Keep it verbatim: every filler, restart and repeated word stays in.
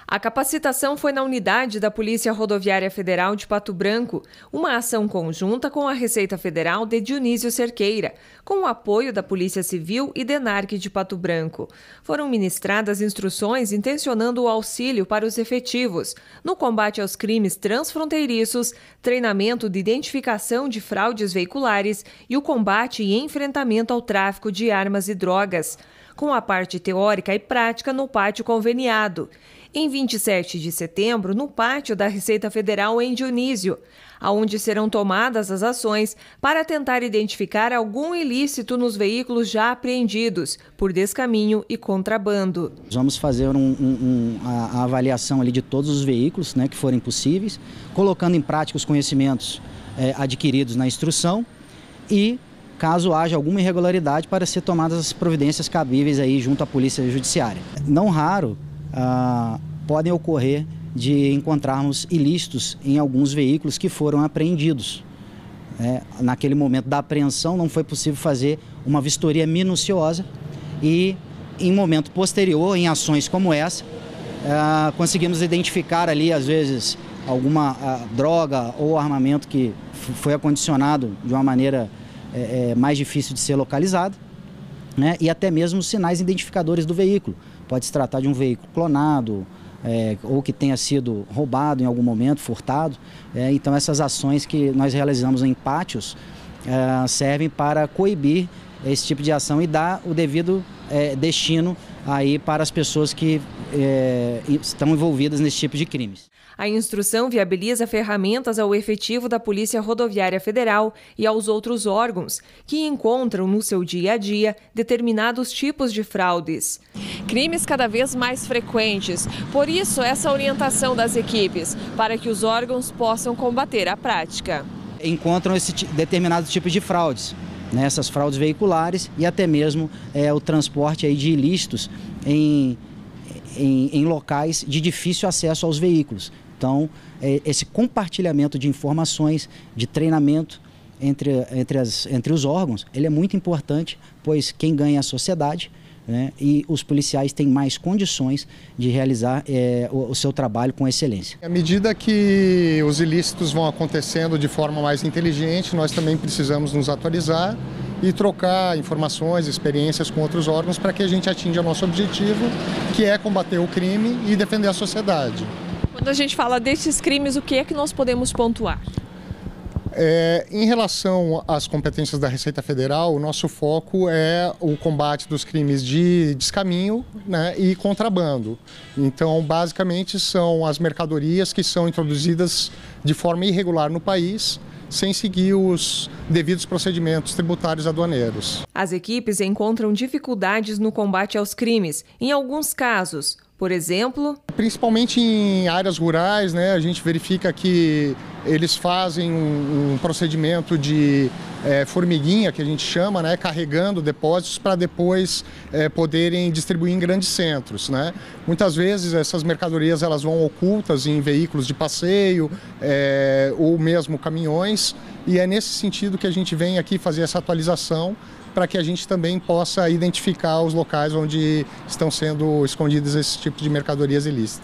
A capacitação foi na unidade da Polícia Rodoviária Federal de Pato Branco, uma ação conjunta com a Receita Federal de Dionísio Cerqueira, com o apoio da Polícia Civil e DENARC de Pato Branco. Foram ministradas instruções intencionando o auxílio para os efetivos no combate aos crimes transfronteiriços, treinamento de identificação de fraudes veiculares e o combate e enfrentamento ao tráfico de armas e drogas, com a parte teórica e prática no pátio conveniado. Em vinte e sete de setembro, no pátio da Receita Federal em Dionísio, aonde serão tomadas as ações para tentar identificar algum ilícito nos veículos já apreendidos por descaminho e contrabando. Vamos fazer um, um, um, a, a avaliação ali de todos os veículos, né, que forem possíveis, colocando em prática os conhecimentos é, adquiridos na instrução e, caso haja alguma irregularidade, para ser tomadas as providências cabíveis aí junto à Polícia Judiciária. Não raro, Ah, podem ocorrer de encontrarmos ilícitos em alguns veículos que foram apreendidos. É, naquele momento da apreensão não foi possível fazer uma vistoria minuciosa e em momento posterior, em ações como essa, ah, conseguimos identificar ali às vezes alguma ah, droga ou armamento que foi acondicionado de uma maneira é, é, mais difícil de ser localizado, né, e até mesmo sinais identificadores do veículo. Pode se tratar de um veículo clonado, é, ou que tenha sido roubado em algum momento, furtado. É, então essas ações que nós realizamos em pátios é, servem para coibir esse tipo de ação e dar o devido é, destino aí para as pessoas que é, estão envolvidas nesse tipo de crimes. A instrução viabiliza ferramentas ao efetivo da Polícia Rodoviária Federal e aos outros órgãos que encontram no seu dia a dia determinados tipos de fraudes. Crimes cada vez mais frequentes, por isso essa orientação das equipes, para que os órgãos possam combater a prática. Encontram esse determinados tipos de fraudes, né, essas fraudes veiculares e até mesmo é, o transporte aí de ilícitos em, em, em locais de difícil acesso aos veículos. Então, é, esse compartilhamento de informações, de treinamento entre, entre, as, entre os órgãos, ele é muito importante, pois quem ganha é a sociedade, né, e os policiais têm mais condições de realizar é, o, o seu trabalho com excelência. À medida que os ilícitos vão acontecendo de forma mais inteligente, nós também precisamos nos atualizar e trocar informações, experiências com outros órgãos para que a gente atinja o nosso objetivo, que é combater o crime e defender a sociedade. Quando a gente fala desses crimes, o que é que nós podemos pontuar? É, em relação às competências da Receita Federal, o nosso foco é o combate dos crimes de descaminho, né, e contrabando. Então, basicamente, são as mercadorias que são introduzidas de forma irregular no país, sem seguir os devidos procedimentos tributários aduaneiros. As equipes encontram dificuldades no combate aos crimes, em alguns casos. Por exemplo, principalmente em áreas rurais, né, a gente verifica que eles fazem um, um procedimento de é, formiguinha, que a gente chama, né, carregando depósitos para depois é, poderem distribuir em grandes centros, né. Muitas vezes essas mercadorias elas vão ocultas em veículos de passeio é, ou mesmo caminhões, e é nesse sentido que a gente vem aqui fazer essa atualização para que a gente também possa identificar os locais onde estão sendo escondidas esse tipo de mercadorias ilícitas.